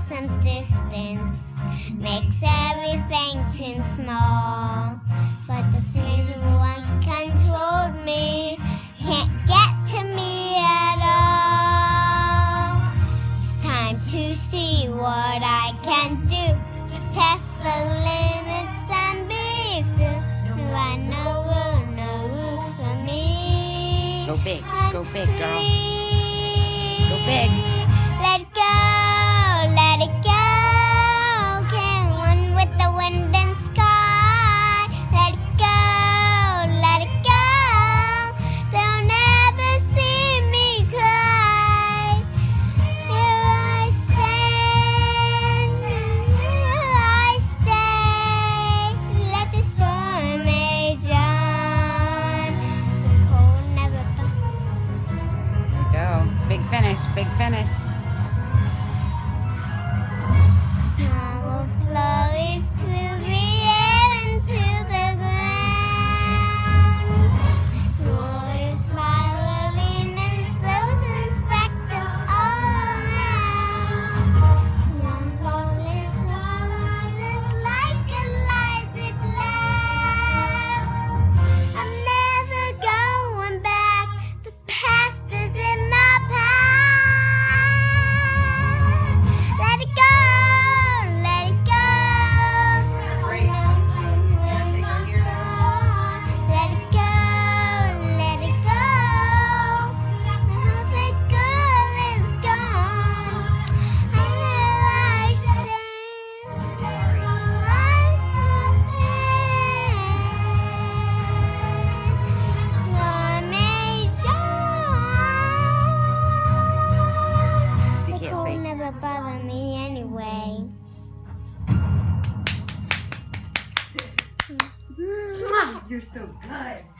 some distance makes everything seem small. But the things that once controlled me can't get to me at all. It's time to see what I can do to test the limits and be through. No, I know no rules for me. Go big, girl. Go big. Let it go. Can't run with the wind and sky. Let it go. They'll never see me cry. Here I stand, here I stay. Let the storm rage on. The cold never Go. Big finish, big finish. Time will flow east to the air and to the ground. Glorious spiraling and frozen fractals all around. One fall is all others like a lazy blast. I'm never going back. The past is in my past. Let it go. Let it go. Who knows when we'll not fall. Let it go. Let it go. Now the girl is gone. And here I stand. Storm rage on. She The can't cold sing. never bothered me anyway. You're so good.